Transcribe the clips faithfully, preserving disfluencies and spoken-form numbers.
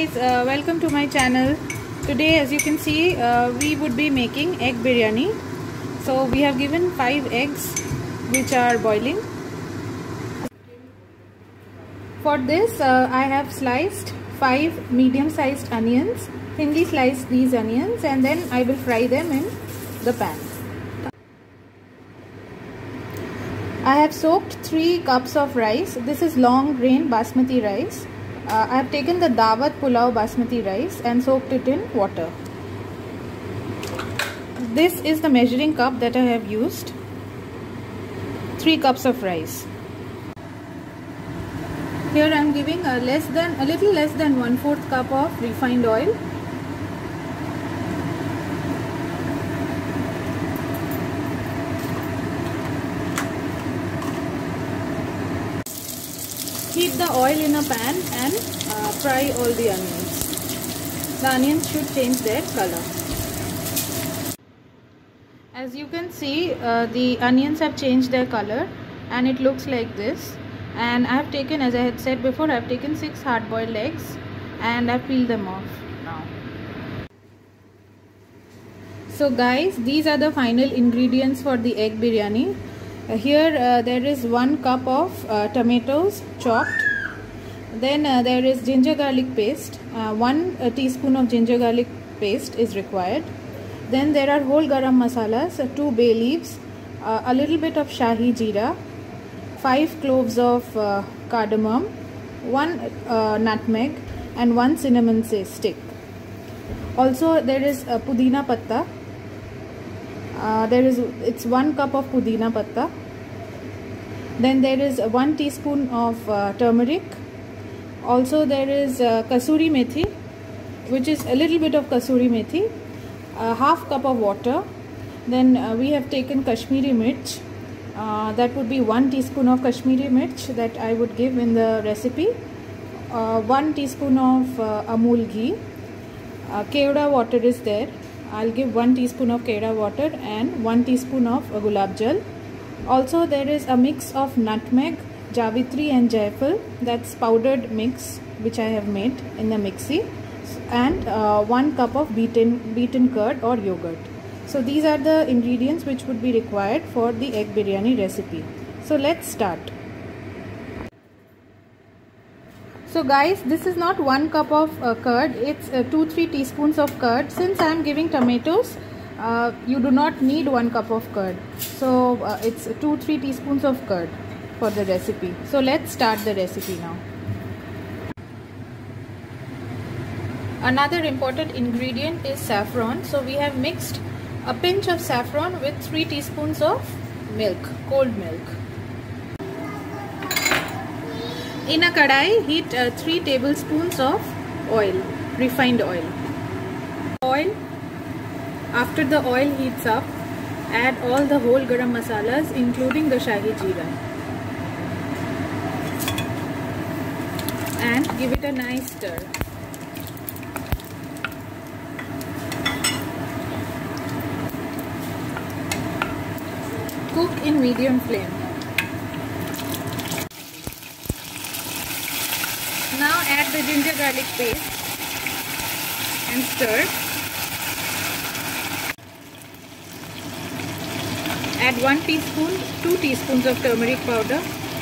guys, uh, welcome to my channel. Today, as you can see, uh, we would be making egg biryani. So we have given five eggs which are boiling. For this, uh, I have sliced five medium-sized onions, thinly sliced these onions, and then I will fry them in the pan. I have soaked three cups of rice. This is long grain basmati rice. Uh, I have taken the Dawat Pulao basmati rice and soaked it in water. This is the measuring cup that I have used. Three cups of rice. Here I am giving a less than a little less than one fourth cup of refined oil. Heat the oil in a pan and uh, fry all the onions. The onions should change their color. As you can see, uh, the onions have changed their color and it looks like this. And I have taken, as I had said before, I have taken six hard-boiled eggs and I have peeled them off now. So guys, these are the final ingredients for the egg biryani. Uh, here uh, there is one cup of uh, tomatoes chopped. Then uh, there is ginger garlic paste. Uh, one uh, teaspoon of ginger garlic paste is required. Then there are whole garam masalas, uh, two bay leaves, uh, a little bit of shahi jeera, five cloves of uh, cardamom, one uh, nutmeg, and one cinnamon stick. Also there is uh, pudina patta. Uh, there is it's one cup of pudina patta. Then there is one teaspoon of uh, turmeric. Also there is uh, kasuri methi, which is a little bit of kasuri methi. A half cup of water. Then uh, we have taken Kashmiri mirch. Uh, that would be one teaspoon of Kashmiri mirch that I would give in the recipe. Uh, one teaspoon of uh, Amul ghee. Uh, Kevda water is there. I'll give one teaspoon of Kevda water and one teaspoon of uh, gulab jal. Also there is a mix of nutmeg, javitri and jaifal. That's powdered mix which I have made in the mixie. And uh, one cup of beaten, beaten curd or yogurt. So these are the ingredients which would be required for the egg biryani recipe. So let's start. So guys, this is not one cup of uh, curd, it's uh, two to three teaspoons of curd. Since I am giving tomatoes, uh, you do not need one cup of curd. So uh, it's two to three teaspoons of curd for the recipe. So let's start the recipe now. Another important ingredient is saffron. So we have mixed a pinch of saffron with three teaspoons of milk, cold milk. In a kadai, heat uh, three tablespoons of oil, refined oil. Oil. After the oil heats up, add all the whole garam masalas, including the shahi jeera, and give it a nice stir. Cook in medium flame. Now add the ginger garlic paste and stir. Add one teaspoon, two teaspoons of turmeric powder.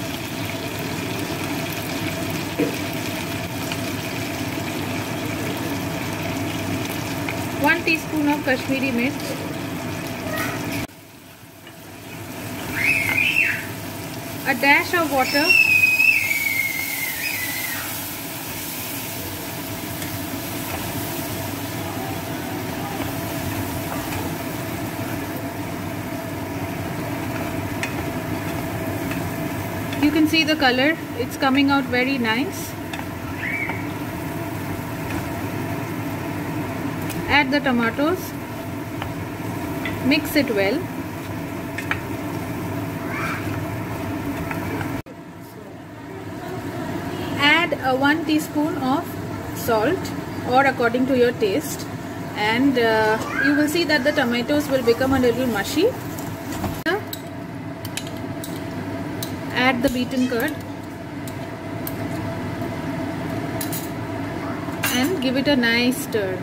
One teaspoon of Kashmiri mirch. A dash of water. You can see the color, it's coming out very nice. Add the tomatoes. Mix it well. Add uh, one teaspoon of salt or according to your taste, and uh, you will see that the tomatoes will become a little mushy. Add the beaten curd and give it a nice stir.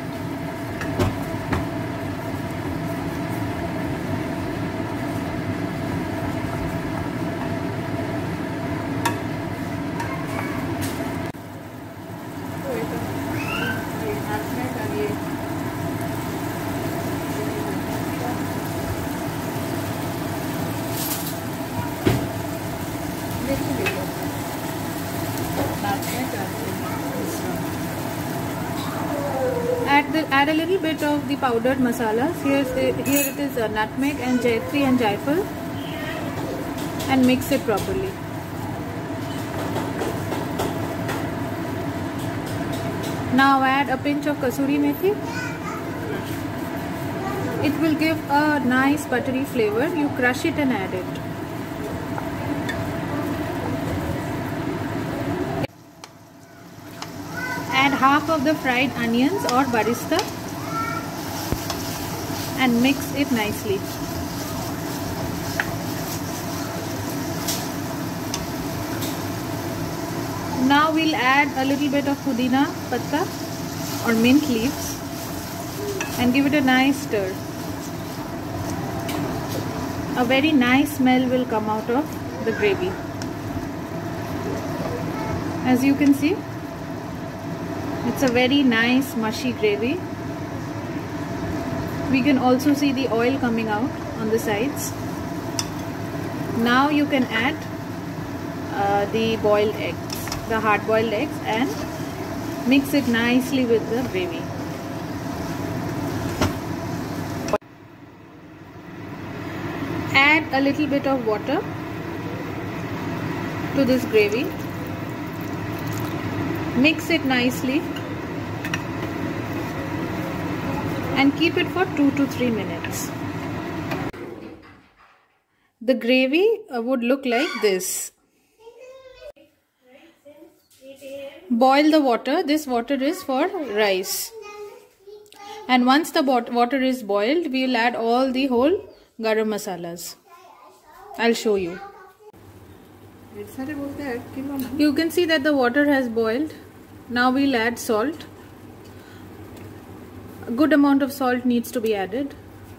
Add, the, add a little bit of the powdered masalas. Here's the, here it is uh, nutmeg and jaggery and jaifal, and mix it properly. Now add a pinch of kasuri methi. It will give a nice buttery flavor. You crush it and add it. Add half of the fried onions or barista and mix it nicely. Now we'll add a little bit of pudina patta or mint leaves and give it a nice stir. A very nice smell will come out of the gravy. As you can see, it's a very nice mushy gravy. We can also see the oil coming out on the sides. Now you can add uh, the boiled eggs, the hard boiled eggs, and mix it nicely with the gravy. Add a little bit of water to this gravy. Mix it nicely and keep it for two to three minutes. The gravy would look like this. Boil the water. This water is for rice. And once the water is boiled, we will add all the whole garam masalas. I'll show you. You can see that the water has boiled. Now we'll add salt. A good amount of salt needs to be added.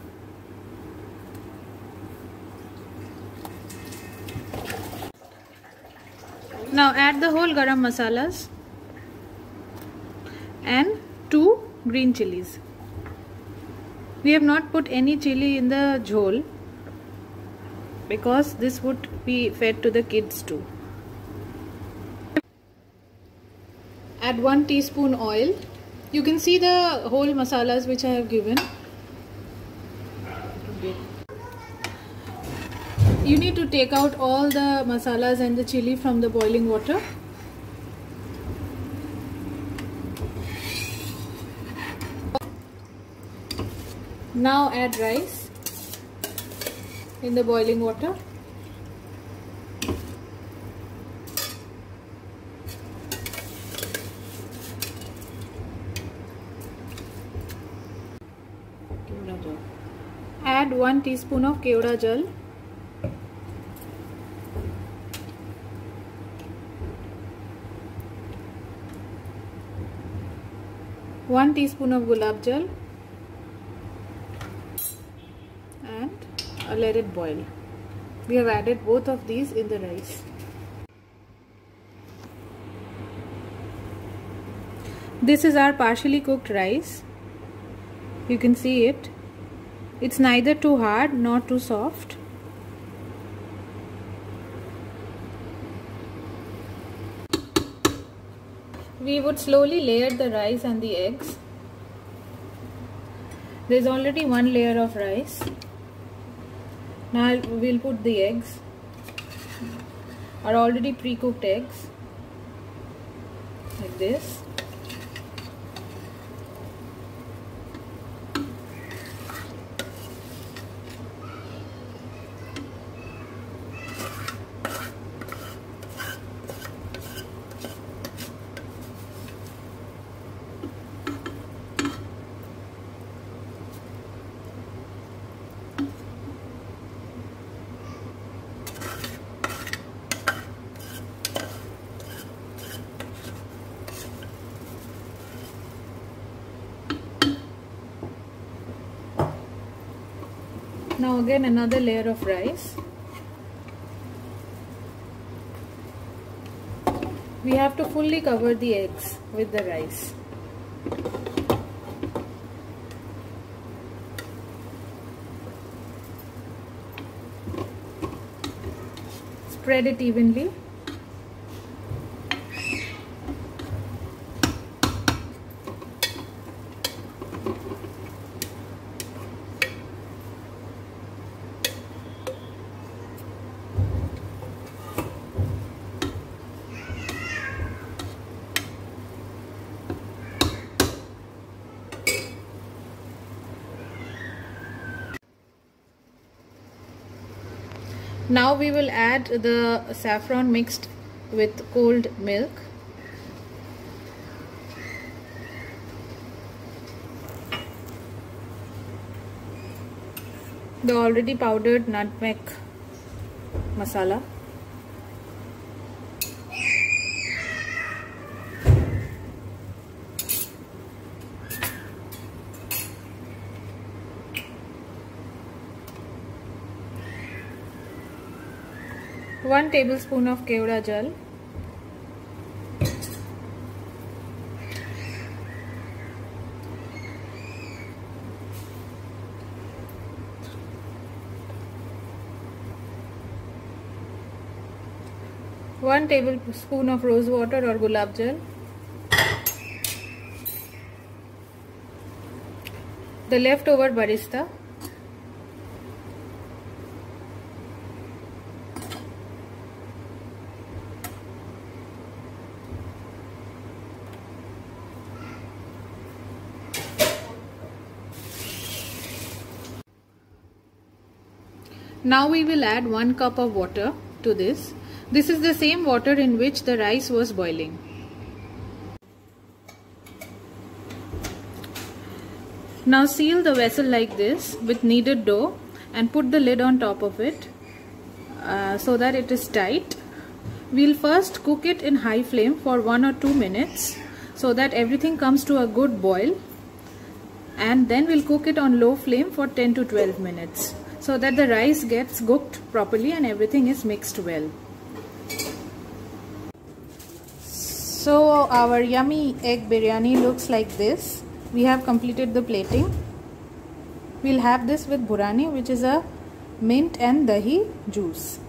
Now add the whole garam masalas and two green chilies. We have not put any chili in the jhol because this would be fed to the kids too. Add one teaspoon oil. You can see the whole masalas which I have given. You need to take out all the masalas and the chili from the boiling water. Now add rice in the boiling water. Add one teaspoon of kevda jal. one teaspoon of gulab jal and uh, let it boil. We have added both of these in the rice. This is our partially cooked rice. You can see it. It's neither too hard nor too soft. We would slowly layer the rice and the eggs. There is already one layer of rice. Now we'll put the eggs. Are already pre-cooked eggs, like this. Now again another layer of rice. We have to fully cover the eggs with the rice. Spread it evenly. Now we will add the saffron mixed with cold milk. The already powdered nutmeg masala. One tablespoon of kevda jal. One tablespoon of rose water or gulab jal. The leftover barista. Now we will add one cup of water to this. This is the same water in which the rice was boiling. Now seal the vessel like this with kneaded dough and put the lid on top of it uh, so that it is tight. We'll first cook it in high flame for one or two minutes so that everything comes to a good boil, and then we'll cook it on low flame for ten to twelve minutes so that the rice gets cooked properly and everything is mixed well. So our yummy egg biryani looks like this. We have completed the plating. We'll have this with burani, which is a mint and dahi juice.